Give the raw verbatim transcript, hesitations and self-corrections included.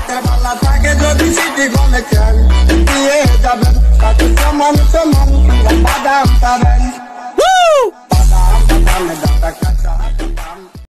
হাতের পাল্লা থাকে যদি সিটি গলে খেল দিয়ে যাবেন তাকে সমান সমান বাদাম পাবেন